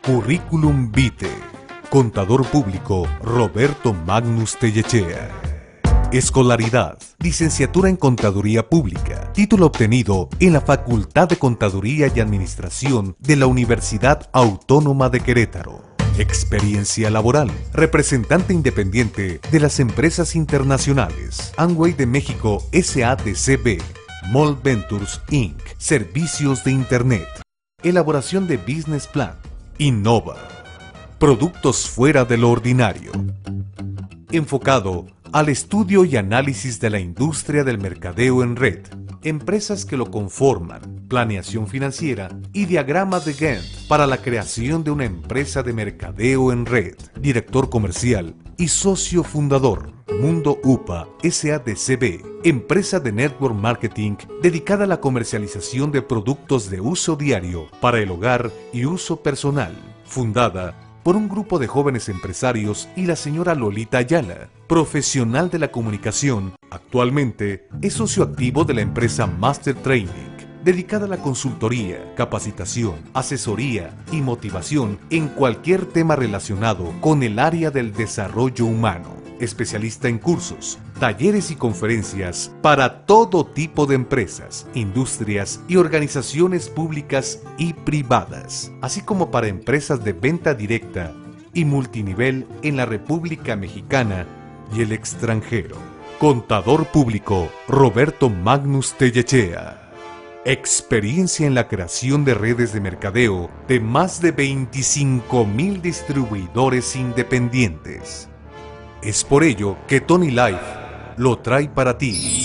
Curriculum Vitae. Contador público Roberto Magnus Tellechea. Escolaridad: licenciatura en Contaduría Pública, título obtenido en la Facultad de Contaduría y Administración de la Universidad Autónoma de Querétaro. Experiencia laboral: representante independiente de las empresas internacionales Amway de México SADCB, Mall Ventures Inc., servicios de Internet, elaboración de business plan, Innova, productos fuera de lo ordinario, enfocado al estudio y análisis de la industria del mercadeo en red, empresas que lo conforman, planeación financiera y diagrama de Gantt para la creación de una empresa de mercadeo en red, director comercial y socio fundador, Mundo UPA SADCB, empresa de network marketing dedicada a la comercialización de productos de uso diario para el hogar y uso personal, fundada por un grupo de jóvenes empresarios y la señora Lolita Ayala, profesional de la comunicación. Actualmente es socio activo de la empresa Master Training, dedicada a la consultoría, capacitación, asesoría y motivación en cualquier tema relacionado con el área del desarrollo humano. Especialista en cursos, talleres y conferencias para todo tipo de empresas, industrias y organizaciones públicas y privadas, así como para empresas de venta directa y multinivel en la República Mexicana y el extranjero. Contador público Roberto Magnus Tellechea. Experiencia en la creación de redes de mercadeo de más de 25,000 distribuidores independientes. Es por ello que Tony Life lo trae para ti.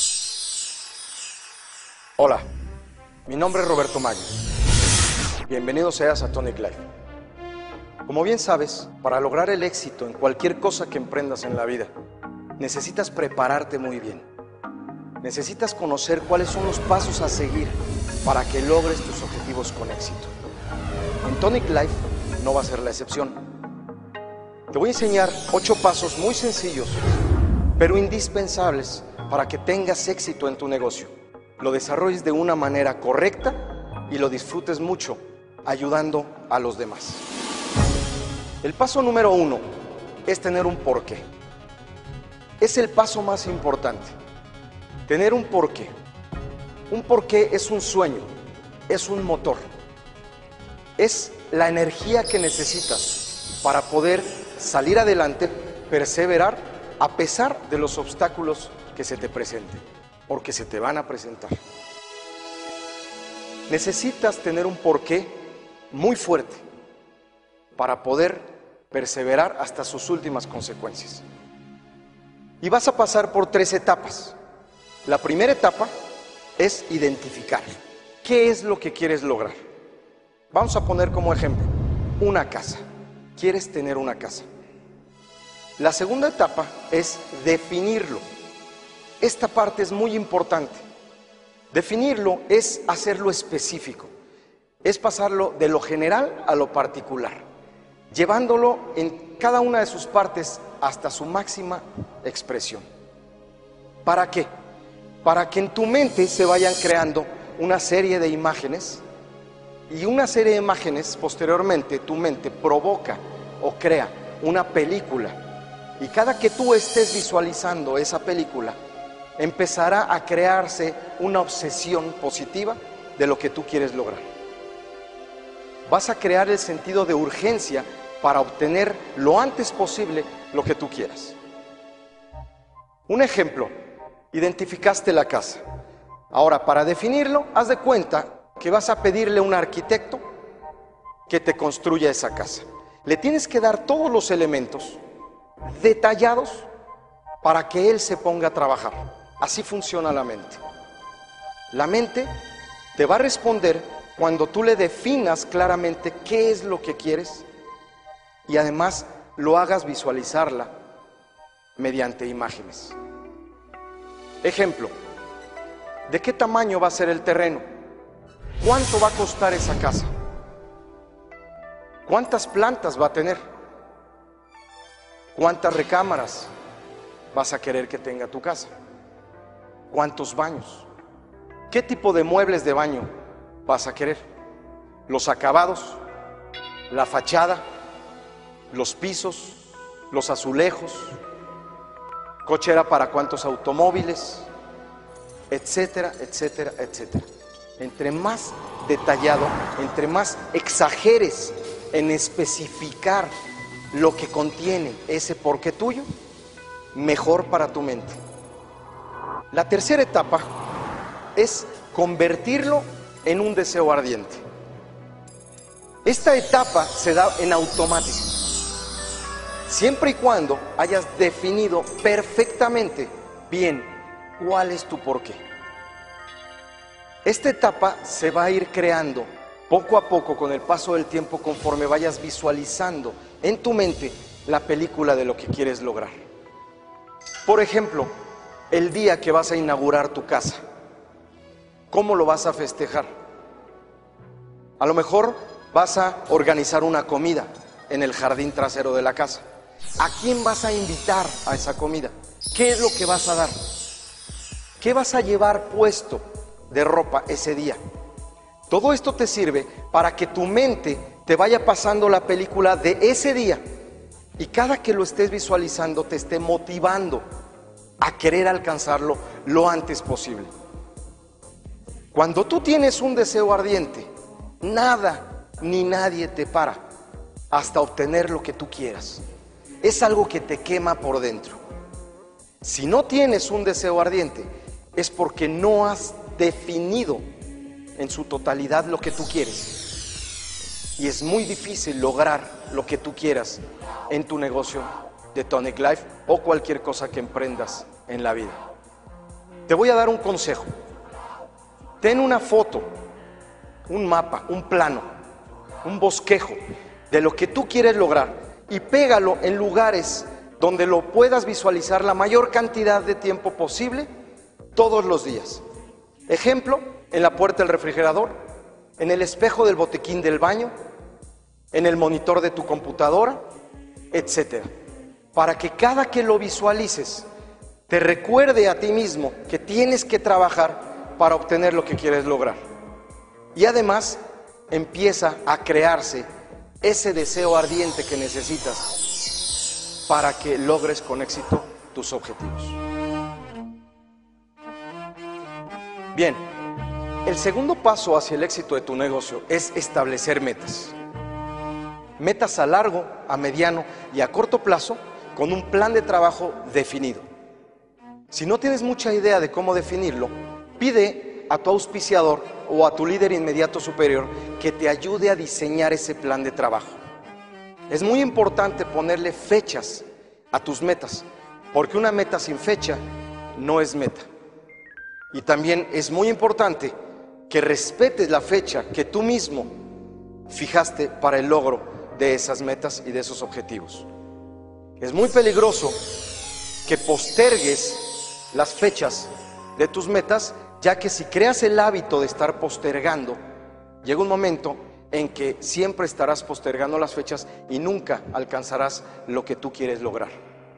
Hola, mi nombre es Roberto Magnus. Bienvenido seas a Tonic Life. Como bien sabes, para lograr el éxito en cualquier cosa que emprendas en la vida, necesitas prepararte muy bien. Necesitas conocer cuáles son los pasos a seguir para que logres tus objetivos con éxito. En Tonic Life no va a ser la excepción. Te voy a enseñar 8 pasos muy sencillos, pero indispensables para que tengas éxito en tu negocio, lo desarrolles de una manera correcta y lo disfrutes mucho, ayudando a los demás. El paso número 1 es tener un porqué. Es el paso más importante. Tener un porqué. Un porqué es un sueño, es un motor. Es la energía que necesitas para poder salir adelante, perseverar a pesar de los obstáculos que se te presenten, porque se te van a presentar. Necesitas tener un porqué muy fuerte para poder perseverar hasta sus últimas consecuencias. Y vas a pasar por 3 etapas. La primera etapa es identificar qué es lo que quieres lograr. Vamos a poner como ejemplo una casa. Quieres tener una casa. La segunda etapa es definirlo. Esta parte es muy importante. Definirlo es hacerlo específico. Es pasarlo de lo general a lo particular, llevándolo en cada una de sus partes hasta su máxima expresión. ¿Para qué? Para que en tu mente se vayan creando una serie de imágenes, y una serie de imágenes posteriormente tu mente provoca o crea una película, y cada que tú estés visualizando esa película empezará a crearse una obsesión positiva de lo que tú quieres lograr. Vas a crear el sentido de urgencia para obtener lo antes posible lo que tú quieras. Un ejemplo: identificaste la casa. Ahora, para definirlo, haz de cuenta que vas a pedirle a un arquitecto que te construya esa casa. Le tienes que dar todos los elementos detallados para que él se ponga a trabajar. Así funciona la mente. La mente te va a responder cuando tú le definas claramente qué es lo que quieres y además lo hagas visualizarla mediante imágenes. Ejemplo: ¿de qué tamaño va a ser el terreno? ¿Cuánto va a costar esa casa? ¿Cuántas plantas va a tener? ¿Cuántas recámaras vas a querer que tenga tu casa? ¿Cuántos baños? ¿Qué tipo de muebles de baño vas a querer? Los acabados, la fachada, los pisos, los azulejos, cochera para cuántos automóviles, etcétera, etcétera, etcétera. Entre más detallado, entre más exageres en especificar lo que contiene ese porqué tuyo, mejor para tu mente. La tercera etapa es convertirlo en un deseo ardiente. Esta etapa se da en automático, siempre y cuando hayas definido perfectamente bien cuál es tu porqué. Esta etapa se va a ir creando poco a poco con el paso del tiempo, conforme vayas visualizando en tu mente la película de lo que quieres lograr. Por ejemplo, el día que vas a inaugurar tu casa, ¿cómo lo vas a festejar? A lo mejor vas a organizar una comida en el jardín trasero de la casa. ¿A quién vas a invitar a esa comida? ¿Qué es lo que vas a dar? ¿Qué vas a llevar puesto de ropa ese día? Todo esto te sirve para que tu mente te vaya pasando la película de ese día, y cada que lo estés visualizando te esté motivando a querer alcanzarlo lo antes posible. Cuando tú tienes un deseo ardiente, nada ni nadie te para hasta obtener lo que tú quieras. Es algo que te quema por dentro. Si no tienes un deseo ardiente, es porque no has definido en su totalidad lo que tú quieres. Y es muy difícil lograr lo que tú quieras en tu negocio de Tonic Life o cualquier cosa que emprendas en la vida. Te voy a dar un consejo. Ten una foto, un mapa, un plano, un bosquejo de lo que tú quieres lograr y pégalo en lugares donde lo puedas visualizar la mayor cantidad de tiempo posible todos los días. Ejemplo, en la puerta del refrigerador, en el espejo del botiquín del baño, en el monitor de tu computadora, etcétera. Para que cada que lo visualices te recuerde a ti mismo que tienes que trabajar para obtener lo que quieres lograr. Y además empieza a crearse ese deseo ardiente que necesitas para que logres con éxito tus objetivos. Bien, el segundo paso hacia el éxito de tu negocio es establecer metas. Metas a largo, a mediano y a corto plazo, con un plan de trabajo definido. Si no tienes mucha idea de cómo definirlo, pide a tu auspiciador o a tu líder inmediato superior que te ayude a diseñar ese plan de trabajo. Es muy importante ponerle fechas a tus metas, porque una meta sin fecha no es meta. Y también es muy importante que respetes la fecha que tú mismo fijaste para el logro de esas metas y de esos objetivos. Es muy peligroso que postergues las fechas de tus metas, ya que si creas el hábito de estar postergando, llega un momento en que siempre estarás postergando las fechas y nunca alcanzarás lo que tú quieres lograr.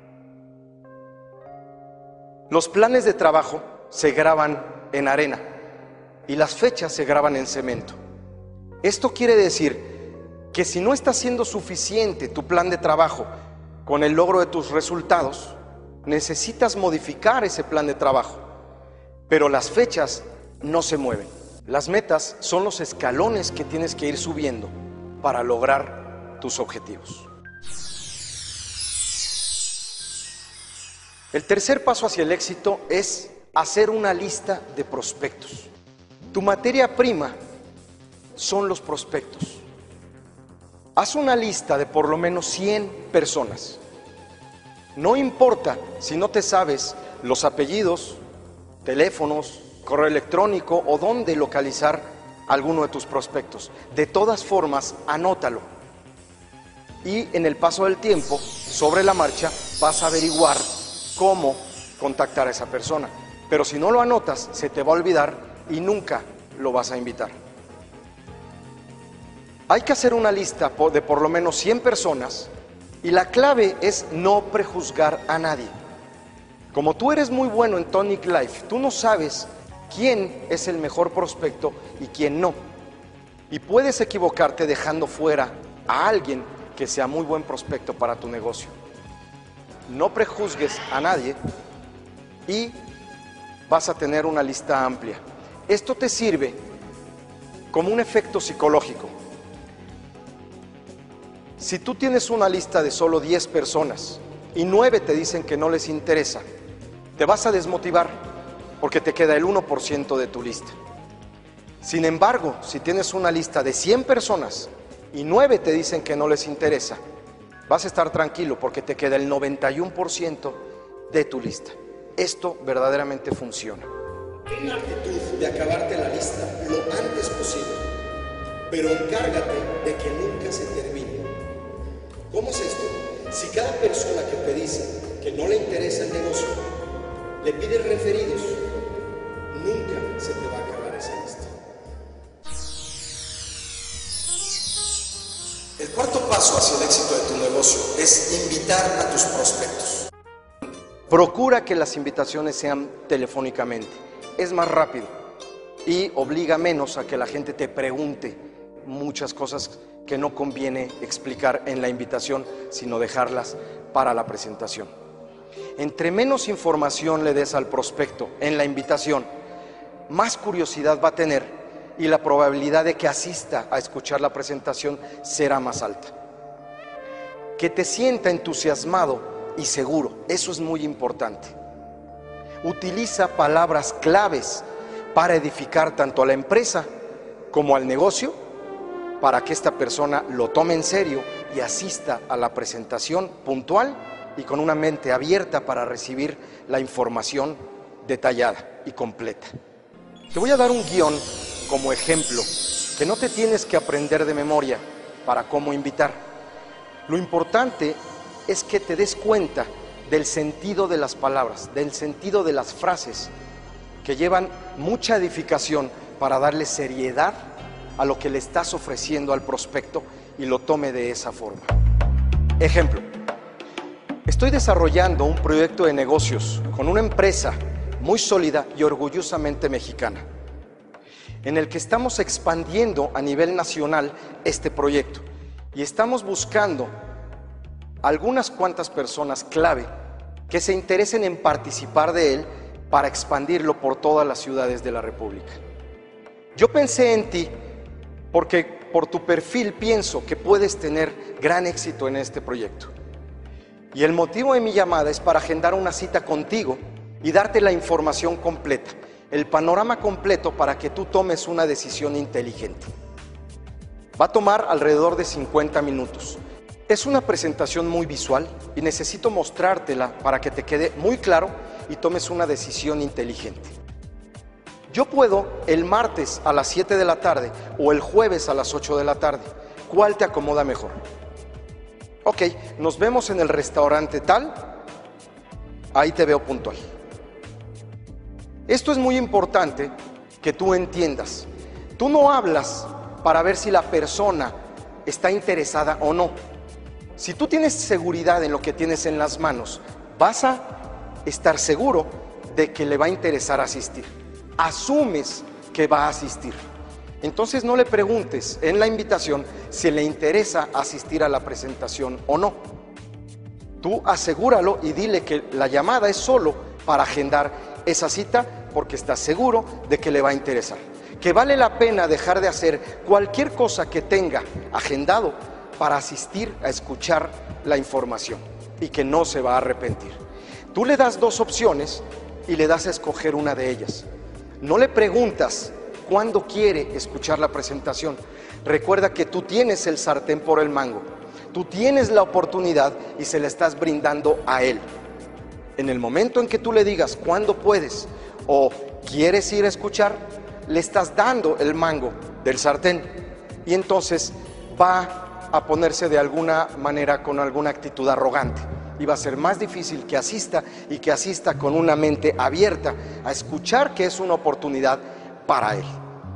Los planes de trabajo se graban en arena y las fechas se graban en cemento. Esto quiere decir que si no está siendo suficiente tu plan de trabajo con el logro de tus resultados, necesitas modificar ese plan de trabajo. Pero las fechas no se mueven. Las metas son los escalones que tienes que ir subiendo para lograr tus objetivos. El tercer paso hacia el éxito es hacer una lista de prospectos. Tu materia prima son los prospectos. Haz una lista de por lo menos 100 personas. No importa si no te sabes los apellidos, teléfonos, correo electrónico o dónde localizar alguno de tus prospectos. De todas formas, anótalo. Y en el paso del tiempo, sobre la marcha, vas a averiguar cómo contactar a esa persona. Pero si no lo anotas, se te va a olvidar y nunca lo vas a invitar. Hay que hacer una lista de por lo menos 100 personas y la clave es no prejuzgar a nadie. Como tú eres muy bueno en Tonic Life, tú no sabes quién es el mejor prospecto y quién no. Y puedes equivocarte dejando fuera a alguien que sea muy buen prospecto para tu negocio. No prejuzgues a nadie y vas a tener una lista amplia. Esto te sirve como un efecto psicológico. Si tú tienes una lista de solo 10 personas y 9 te dicen que no les interesa, te vas a desmotivar porque te queda el 1% de tu lista. Sin embargo, si tienes una lista de 100 personas y 9 te dicen que no les interesa, vas a estar tranquilo porque te queda el 91% de tu lista. Esto verdaderamente funciona. Ten la actitud de acabarte la lista lo antes posible, pero encárgate de que nunca se termine. ¿Cómo es esto? Si cada persona que te dice que no le interesa el negocio, le pides referidos, nunca se te va a acabar esa lista. El cuarto paso hacia el éxito de tu negocio es invitar a tus prospectos. Procura que las invitaciones sean telefónicamente. Es más rápido y obliga menos a que la gente te pregunte muchas cosas que no conviene explicar en la invitación, sino dejarlas para la presentación. Entre menos información le des al prospecto en la invitación, más curiosidad va a tener y la probabilidad de que asista a escuchar la presentación será más alta. Que te sienta entusiasmado y seguro, eso es muy importante. Utiliza palabras claves para edificar tanto a la empresa como al negocio, para que esta persona lo tome en serio y asista a la presentación puntual y con una mente abierta para recibir la información detallada y completa. Te voy a dar un guión como ejemplo que no te tienes que aprender de memoria para cómo invitar. Lo importante es que te des cuenta del sentido de las palabras, del sentido de las frases que llevan mucha edificación para darle seriedad a lo que le estás ofreciendo al prospecto y lo tome de esa forma. Ejemplo, estoy desarrollando un proyecto de negocios con una empresa muy sólida y orgullosamente mexicana, en el que estamos expandiendo a nivel nacional este proyecto y estamos buscando algunas cuantas personas clave que se interesen en participar de él para expandirlo por todas las ciudades de la República. Yo pensé en ti porque por tu perfil pienso que puedes tener gran éxito en este proyecto. Y el motivo de mi llamada es para agendar una cita contigo y darte la información completa, el panorama completo para que tú tomes una decisión inteligente. Va a tomar alrededor de 50 minutos. Es una presentación muy visual y necesito mostrártela para que te quede muy claro y tomes una decisión inteligente. Yo puedo el martes a las 7 de la tarde o el jueves a las 8 de la tarde. ¿Cuál te acomoda mejor? Ok, nos vemos en el restaurante tal, ahí te veo puntual. Esto es muy importante que tú entiendas. Tú no hablas para ver si la persona está interesada o no. Si tú tienes seguridad en lo que tienes en las manos, vas a estar seguro de que le va a interesar asistir. Asumes que va a asistir. Entonces no le preguntes en la invitación si le interesa asistir a la presentación o no. Tú asegúralo y dile que la llamada es solo para agendar esa cita porque estás seguro de que le va a interesar. Que vale la pena dejar de hacer cualquier cosa que tenga agendado para asistir a escuchar la información y que no se va a arrepentir. Tú le das dos opciones y le das a escoger una de ellas. No le preguntas cuándo quiere escuchar la presentación. Recuerda que tú tienes el sartén por el mango. Tú tienes la oportunidad y se la estás brindando a él. En el momento en que tú le digas cuándo puedes o quieres ir a escuchar, le estás dando el mango del sartén y entonces va a ponerse de alguna manera con alguna actitud arrogante y va a ser más difícil que asista y que asista con una mente abierta a escuchar que es una oportunidad para él.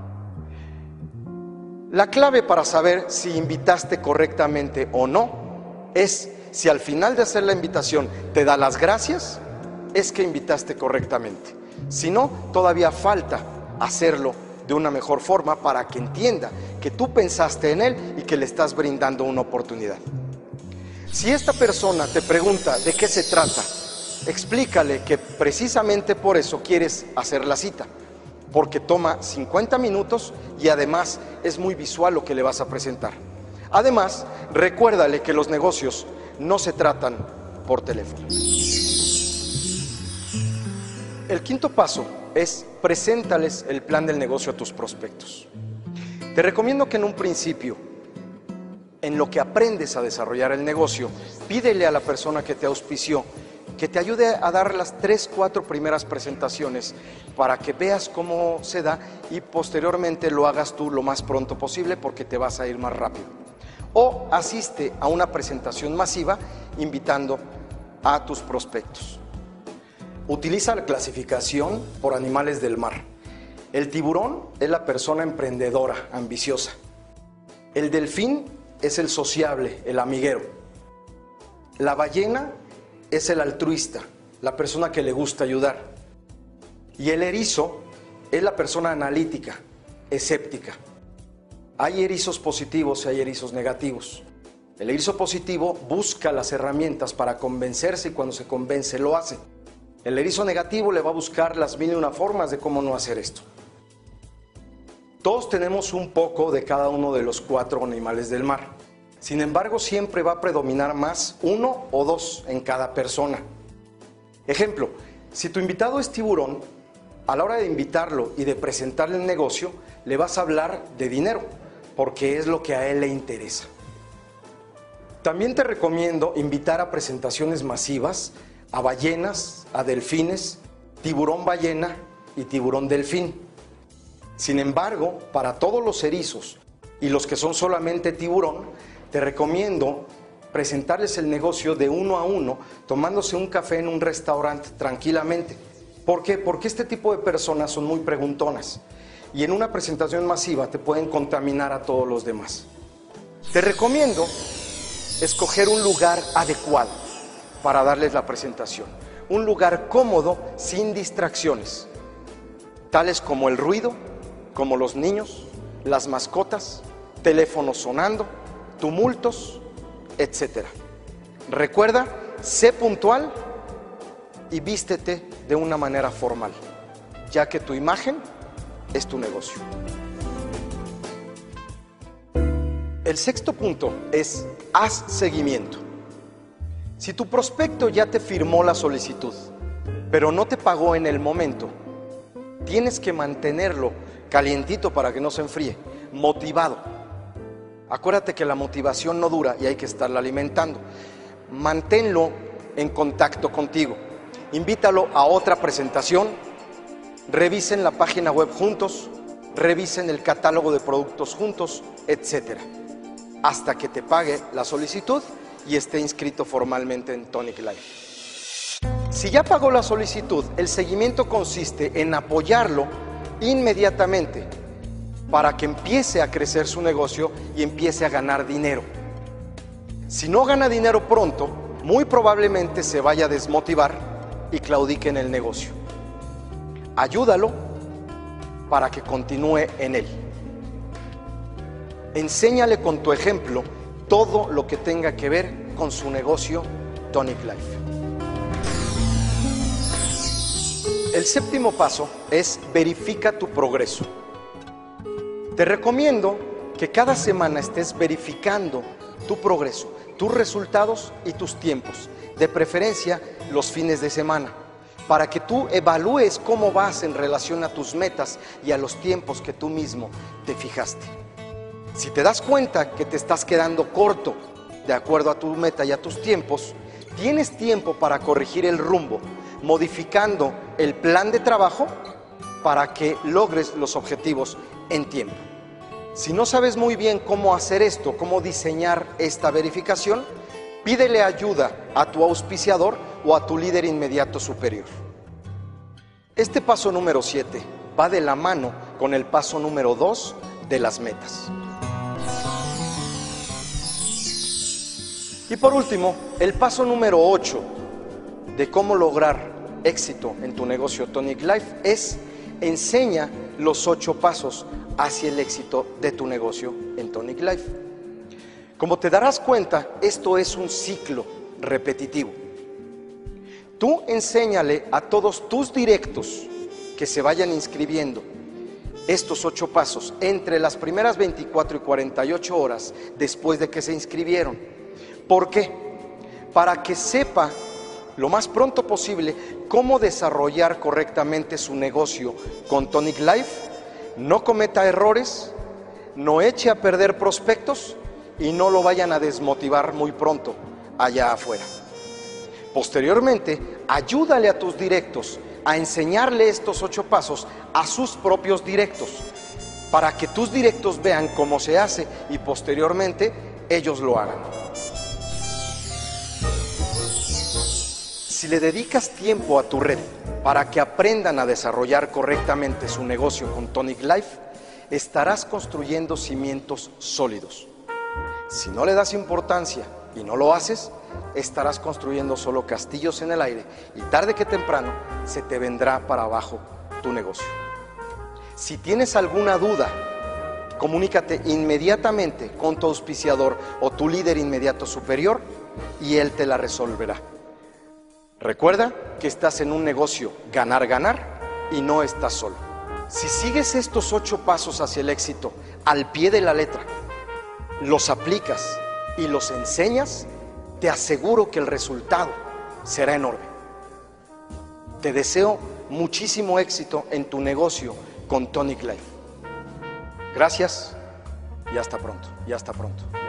La clave para saber si invitaste correctamente o no es si al final de hacer la invitación te da las gracias, es que invitaste correctamente. Si no, todavía falta hacerlo de una mejor forma para que entienda que tú pensaste en él y que le estás brindando una oportunidad. Si esta persona te pregunta de qué se trata, explícale que precisamente por eso quieres hacer la cita, porque toma 50 minutos y además es muy visual lo que le vas a presentar. Además, recuérdale que los negocios no se tratan por teléfono. El quinto paso es preséntales el plan del negocio a tus prospectos. Te recomiendo que en un principio, en lo que aprendes a desarrollar el negocio, pídele a la persona que te auspició que te ayude a dar las 3, 4 primeras presentaciones para que veas cómo se da y posteriormente lo hagas tú lo más pronto posible porque te vas a ir más rápido. O asiste a una presentación masiva invitando a tus prospectos. Utiliza la clasificación por animales del mar. El tiburón es la persona emprendedora, ambiciosa. El delfín es el sociable, el amiguero. La ballena es el altruista, la persona que le gusta ayudar. Y el erizo es la persona analítica, escéptica. Hay erizos positivos y hay erizos negativos. El erizo positivo busca las herramientas para convencerse y cuando se convence lo hace. El erizo negativo le va a buscar las mil y una formas de cómo no hacer esto. Todos tenemos un poco de cada uno de los 4 animales del mar. Sin embargo, siempre va a predominar más 1 o 2 en cada persona. Ejemplo, si tu invitado es tiburón, a la hora de invitarlo y de presentarle el negocio, le vas a hablar de dinero, porque es lo que a él le interesa. También te recomiendo invitar a presentaciones masivas a ballenas, a delfines, tiburón ballena y tiburón delfín. Sin embargo, para todos los erizos y los que son solamente tiburón, te recomiendo presentarles el negocio de 1 a 1, tomándose un café en un restaurante tranquilamente. ¿Por qué? Porque este tipo de personas son muy preguntonas y en una presentación masiva te pueden contaminar a todos los demás. Te recomiendo escoger un lugar adecuado para darles la presentación. Un lugar cómodo, sin distracciones, tales como el ruido, como los niños, las mascotas, teléfonos sonando, tumultos, etc. Recuerda, sé puntual y vístete de una manera formal, ya que tu imagen es tu negocio. El sexto punto es haz seguimiento. Si tu prospecto ya te firmó la solicitud, pero no te pagó en el momento, tienes que mantenerlo calientito para que no se enfríe, motivado. Acuérdate que la motivación no dura y hay que estarla alimentando. Manténlo en contacto contigo. Invítalo a otra presentación, revisen la página web juntos, revisen el catálogo de productos juntos, etc. Hasta que te pague la solicitud y esté inscrito formalmente en Tonic Life. Si ya pagó la solicitud, el seguimiento consiste en apoyarlo inmediatamente para que empiece a crecer su negocio y empiece a ganar dinero. Si no gana dinero pronto, muy probablemente se vaya a desmotivar y claudique en el negocio. Ayúdalo para que continúe en él. Enséñale con tu ejemplo todo lo que tenga que ver con su negocio Tonic Life. El séptimo paso es verifica tu progreso. Te recomiendo que cada semana estés verificando tu progreso, tus resultados y tus tiempos, de preferencia los fines de semana, para que tú evalúes cómo vas en relación a tus metas y a los tiempos que tú mismo te fijaste. Si te das cuenta que te estás quedando corto de acuerdo a tu meta y a tus tiempos, tienes tiempo para corregir el rumbo, modificando el plan de trabajo para que logres los objetivos en tiempo. Si no sabes muy bien cómo hacer esto, cómo diseñar esta verificación, pídele ayuda a tu auspiciador o a tu líder inmediato superior. Este paso número 7 va de la mano con el paso número 2 de las metas. Y por último, el paso número 8 de cómo lograr éxito en tu negocio Tonic Life es enseña los 8 pasos hacia el éxito de tu negocio en Tonic Life. Como te darás cuenta, esto es un ciclo repetitivo. Tú enséñale a todos tus directos que se vayan inscribiendo estos 8 pasos entre las primeras 24 y 48 horas después de que se inscribieron. ¿Por qué? Para que sepa lo más pronto posible cómo desarrollar correctamente su negocio con Tonic Life, no cometa errores, no eche a perder prospectos y no lo vayan a desmotivar muy pronto allá afuera. Posteriormente, ayúdale a tus directos a enseñarle estos 8 pasos a sus propios directos, para que tus directos vean cómo se hace y posteriormente ellos lo hagan. Si le dedicas tiempo a tu red para que aprendan a desarrollar correctamente su negocio con Tonic Life, estarás construyendo cimientos sólidos. Si no le das importancia y no lo haces, estarás construyendo solo castillos en el aire y tarde que temprano se te vendrá para abajo tu negocio. Si tienes alguna duda, comunícate inmediatamente con tu auspiciador o tu líder inmediato superior y él te la resolverá. Recuerda que estás en un negocio ganar-ganar y no estás solo. Si sigues estos 8 pasos hacia el éxito al pie de la letra, los aplicas y los enseñas, te aseguro que el resultado será enorme. Te deseo muchísimo éxito en tu negocio con Tonic Life. Gracias y hasta pronto,